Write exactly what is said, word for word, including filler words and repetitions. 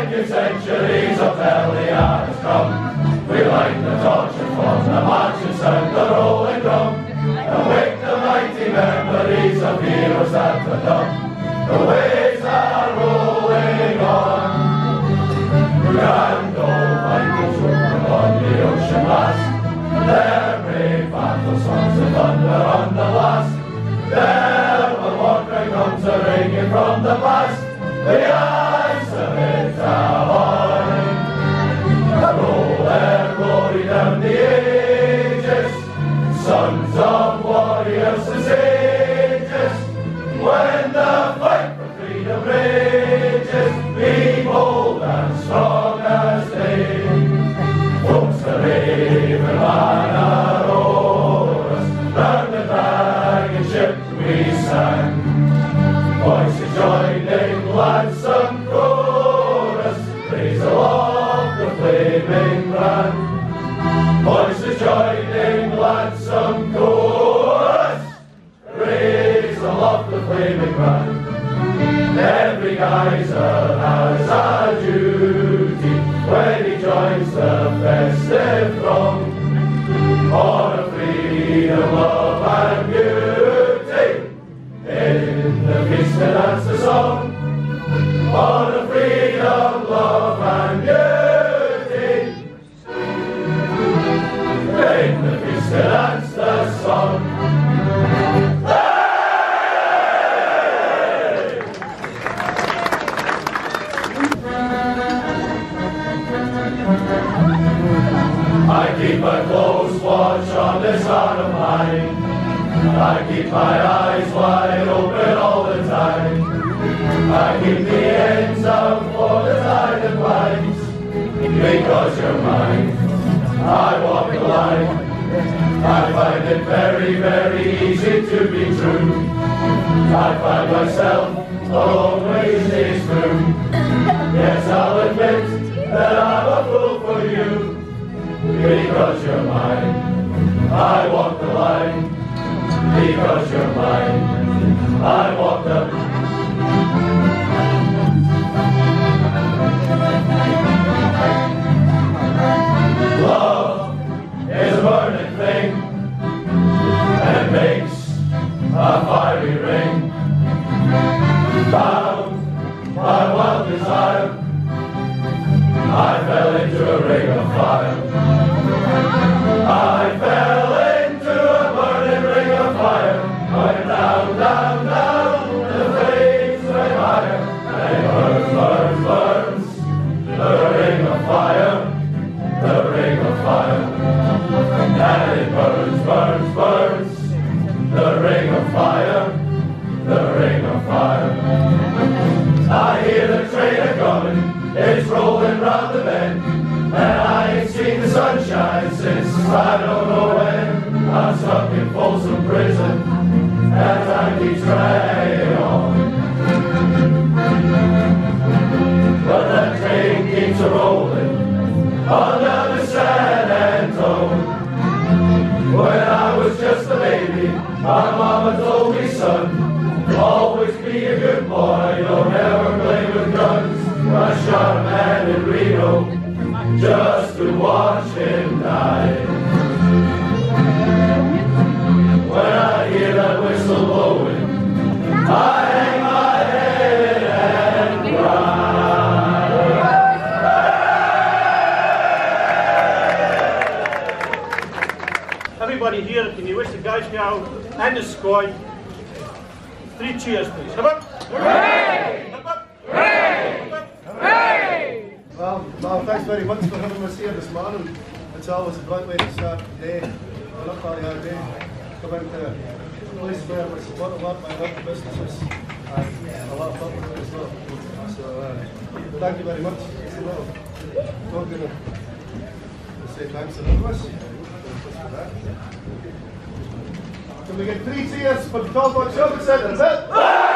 Five new centuries of Up Helly Aa has come. We light the torch and form the march and sound the rolling drum, and wake the mighty memories of heroes that have done. The waves are rolling on. Grand old Vikings rule upon the ocean blast. Their brave battle songs and thunder on the blast. There the war cry comes a ringing from the past. The eyes of it ahoy, roll their glory down the ages, sons of warriors and sages. When the fight for freedom rages, be bold and strong as they. Folks the raven banner o'er us, round the dragon ship we sang. Voices joining gladsome chorus, raise aloft the flaming brand. Voices joining gladsome chorus, raise aloft the flaming brand. Every geyser has a duty when he joins the festive throng. On a freedom, love and beauty, in the feast and dance the song. On a freedom, love and beauty, in the feast and dance the song. I keep a close watch on this heart of mine. I keep my eyes wide open all the time. I keep the ends out for the tide that winds. Because you're mine, I walk the line. I find it very, very easy to be true. I find myself a long ways days through. Yes, I'll admit that I'm a fool for you. Because you're mine, I walk the line. Because you're mine, I walk the line. Love is a burning thing, and it makes a fiery ring. Bound by wild desire, I fell into a ring of fire. I fell into a burning ring of fire. Going down, down, down, the flames went higher. And it burns, burns, burns, the ring of fire, the ring of fire. And it burns, burns, burns, the ring of fire, the ring of fire. I hear the train a-coming, it's rolling round the bend, and I ain't seen the sunshine since I don't know when. I'm stuck in Folsom Prison as I keep dragging on. But that train keeps a-rolling under the San Antone. When I was just a baby, my mama told me, son, always be a good boy, don't ever play with guns. I shot a man in Reno just to watch him die. When I hear that whistle blowing, I hang my head and cry. Everybody here, can you wish the guys, gal, and the squad three cheers, please? Come on. Hooray! Hooray! Hooray! Well, well, thanks very much for having us here this morning. It's always a great way to start the day. An Up Helly Aa day. Come out to a place where we support a lot of my local businesses and a lot of public as well. So, uh, thank you very much. It's a little token to say thanks to Nicholas. Can we get three cheers for the Talbot Shopping Centre?